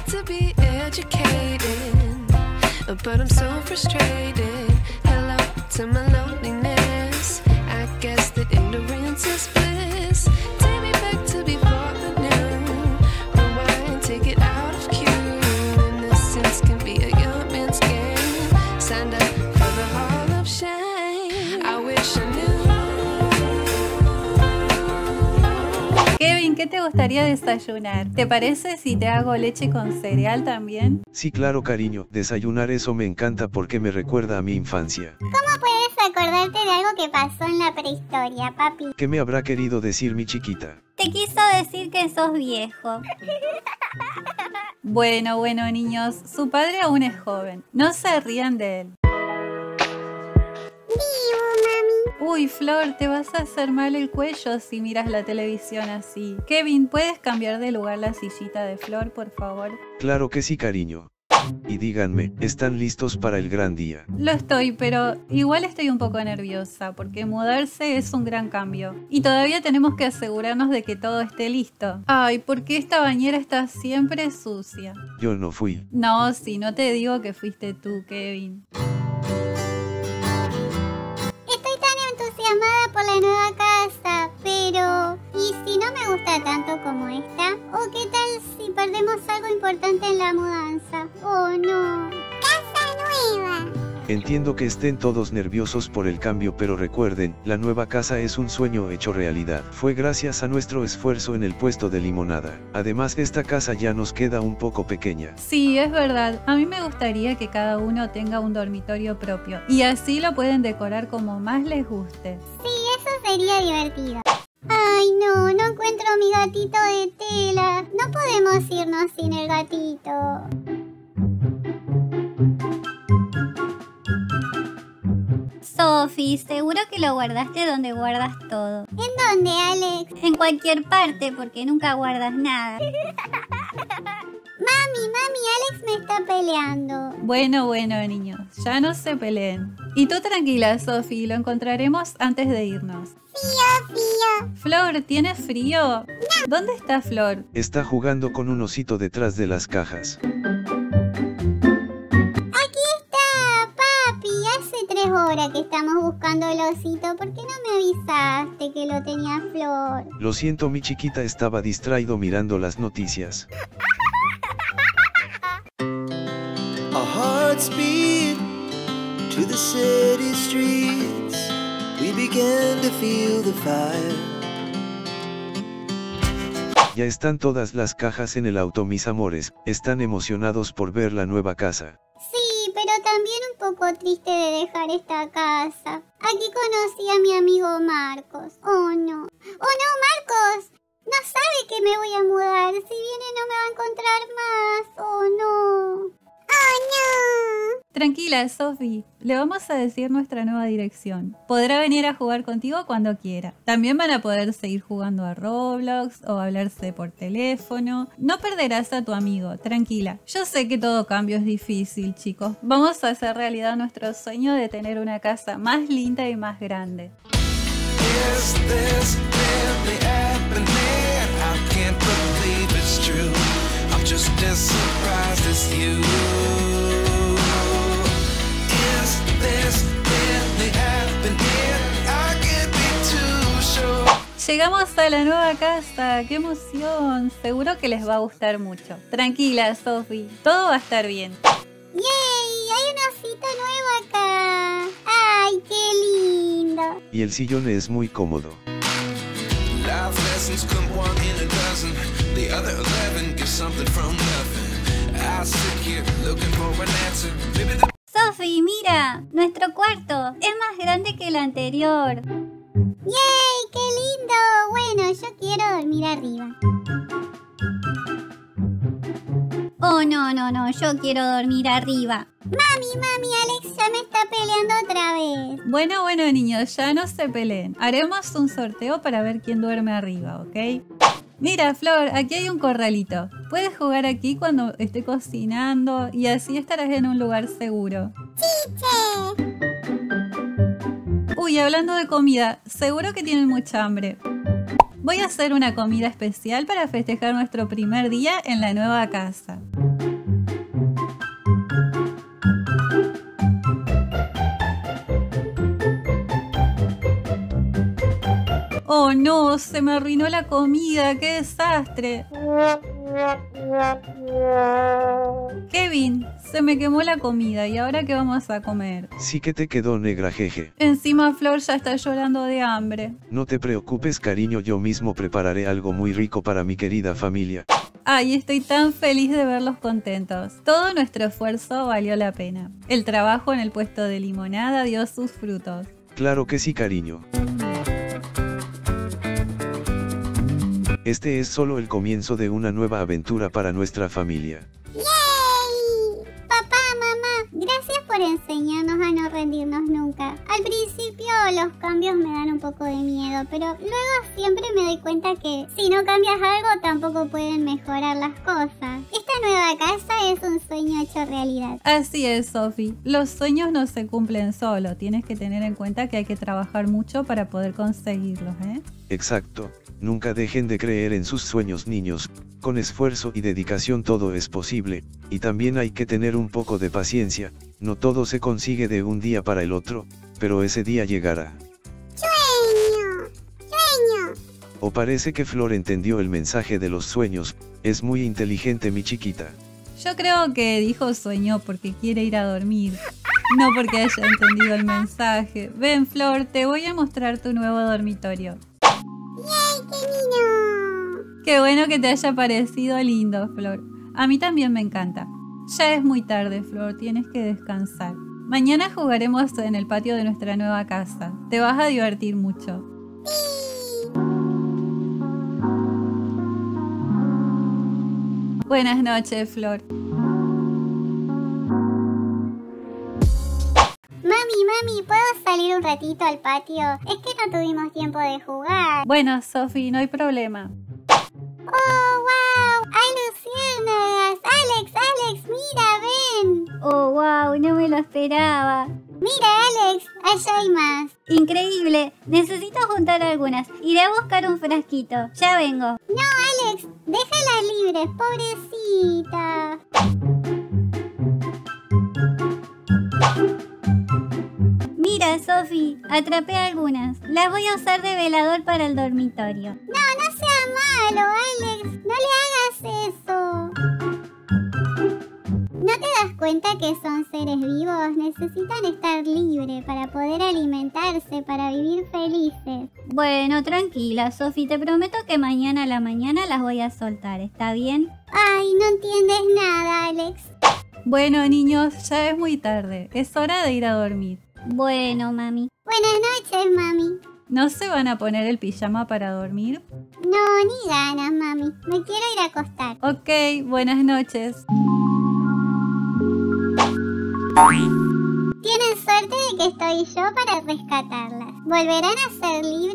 to be educated, but I'm so frustrated. Hello to my loneliness. I guess that ignorance is bliss. Take me back to before the new. Rewind, take it out of cue. Innocence can be a young man's game. Signed up for the hall of shame. I wish I knew. Kevin, ¿qué te gustaría desayunar? ¿Te parece si te hago leche con cereal también? Sí, claro, cariño, desayunar eso me encanta porque me recuerda a mi infancia. ¿Cómo puedes acordarte de algo que pasó en la prehistoria, papi? ¿Qué me habrá querido decir mi chiquita? Te quiso decir que sos viejo. Bueno, niños, su padre aún es joven. No se rían de él. Uy, Flor, te vas a hacer mal el cuello si miras la televisión así. Kevin, ¿puedes cambiar de lugar la sillita de Flor, por favor? Claro que sí, cariño. Y díganme, ¿están listos para el gran día? Lo estoy, pero igual estoy un poco nerviosa porque mudarse es un gran cambio. Y todavía tenemos que asegurarnos de que todo esté listo. Ay, ¿por qué esta bañera está siempre sucia? Yo no fui. No, si no te digo que fuiste tú, Kevin. Por la nueva casa, pero ¿y si no me gusta tanto como esta? ¿O qué tal si perdemos algo importante en la mudanza? ¡Oh no! ¡Casa nueva! Entiendo que estén todos nerviosos por el cambio, pero recuerden, la nueva casa es un sueño hecho realidad. Fue gracias a nuestro esfuerzo en el puesto de limonada. Además, esta casa ya nos queda un poco pequeña. Sí, es verdad. A mí me gustaría que cada uno tenga un dormitorio propio. Y así lo pueden decorar como más les guste. Sí, eso sería divertido. Ay, no encuentro mi gatito de tela. No podemos irnos sin el gatito. Sophie, seguro que lo guardaste donde guardas todo. ¿En dónde, Alex? En cualquier parte, porque nunca guardas nada. Mami, Alex me está peleando. Bueno, niños, ya no se peleen. Y tú tranquila, Sophie, lo encontraremos antes de irnos. Fío. Flor, ¿tienes frío? No. ¿Dónde está Flor? Está jugando con un osito detrás de las cajas. Hace 3 horas que estamos buscando el osito. ¿Por qué no me avisaste que lo tenía Flor? Lo siento, mi chiquita estaba distraído mirando las noticias. Our hearts beat to the city streets. We began to feel the fire. Ya están todas las cajas en el auto, mis amores. Están emocionados por ver la nueva casa. Sí, pero también un poco triste de dejar esta casa. Aquí conocí a mi amigo Marcos. Oh no, Marcos. No sabe que me voy a mudar. Si viene no me va a encontrar más. Oh no. Tranquila, Sophie. Le vamos a decir nuestra nueva dirección. Podrá venir a jugar contigo cuando quiera. También van a poder seguir jugando a Roblox o hablarse por teléfono. No perderás a tu amigo, tranquila. Yo sé que todo cambio es difícil, chicos. Vamos a hacer realidad nuestro sueño de tener una casa más linda y más grande. Is this really happening? I can't believe it's true. I'm just as surprised as you. Is this really happening? I can't be too sure. Llegamos a la nueva casa, ¡qué emoción! Seguro que les va a gustar mucho. Tranquila, Sophie, todo va a estar bien. ¡Yay! Hay una cita nueva acá. ¡Ay, qué lindo! Y el sillón es muy cómodo. Life lessons come one in a dozen. The other 11 get something from nothing. I sit here looking for an answer. Maybe the Sophie, mira, nuestro cuarto es más grande que el anterior. ¡Yay! ¡Qué lindo! Bueno, yo quiero dormir arriba. Oh, no, yo quiero dormir arriba. Mami, Alex ya me está peleando otra vez. Bueno, niños, ya no se peleen. Haremos un sorteo para ver quién duerme arriba, ¿ok? Mira, Flor, aquí hay un corralito. Puedes jugar aquí cuando esté cocinando y así estarás en un lugar seguro. ¡Chiche! Uy, hablando de comida, seguro que tienen mucha hambre. Voy a hacer una comida especial para festejar nuestro primer día en la nueva casa. Oh no, se me arruinó la comida, qué desastre. Kevin, se me quemó la comida, ¿y ahora qué vamos a comer? Sí que te quedó negra, jeje. Encima Flor ya está llorando de hambre. No te preocupes, cariño, yo mismo prepararé algo muy rico para mi querida familia. Ay, estoy tan feliz de verlos contentos. Todo nuestro esfuerzo valió la pena. El trabajo en el puesto de limonada dio sus frutos. Claro que sí, cariño. Este es solo el comienzo de una nueva aventura para nuestra familia. ¡Yay! Papá, mamá, gracias por enseñarnos a no rendirnos nunca. Al principio los cambios me dan un poco de miedo, pero luego siempre me doy cuenta que si no cambias algo tampoco pueden mejorar las cosas. Esta nueva casa es un sueño hecho realidad. Así es, Sophie. Los sueños no se cumplen solo. Tienes que tener en cuenta que hay que trabajar mucho para poder conseguirlos, ¿eh? Exacto. Nunca dejen de creer en sus sueños, niños. Con esfuerzo y dedicación todo es posible, y también hay que tener un poco de paciencia. No todo se consigue de un día para el otro, pero ese día llegará. ¡Sueño! ¡Sueño! O parece que Flor entendió el mensaje de los sueños. Es muy inteligente, mi chiquita. Yo creo que dijo sueño porque quiere ir a dormir, no porque haya entendido el mensaje. Ven, Flor, te voy a mostrar tu nuevo dormitorio. ¡Yay, qué lindo! Qué bueno que te haya parecido lindo, Flor. A mí también me encanta. Ya es muy tarde, Flor, tienes que descansar. Mañana jugaremos en el patio de nuestra nueva casa. Te vas a divertir mucho. Buenas noches, Flor. Mami, ¿puedo salir un ratito al patio? Es que no tuvimos tiempo de jugar. Bueno, Sophie, no hay problema. ¡Oh, wow! ¡Hay luciérnagas! ¡Alex, mira, ven! Oh, wow, no me lo esperaba. Mira, Alex, allá hay más. Increíble, necesito juntar algunas. Iré a buscar un frasquito. Ya vengo. No, Alex, déjalas libres, pobrecita. Mira, Sophie, atrapé algunas. Las voy a usar de velador para el dormitorio. No sea malo, Alex. No le hagas eso. ¿No te das cuenta que son seres vivos? Necesitan estar libres para poder alimentarse, para vivir felices. Bueno, tranquila, Sophie. Te prometo que mañana a la mañana las voy a soltar. ¿Está bien? Ay, no entiendes nada, Alex. Bueno, niños, ya es muy tarde. Es hora de ir a dormir. Bueno, mami. Buenas noches, mami. ¿No se van a poner el pijama para dormir? No, ni ganas, mami. Me quiero ir a acostar. Ok, buenas noches. Tienen suerte de que estoy yo para rescatarlas. Volverán a ser libres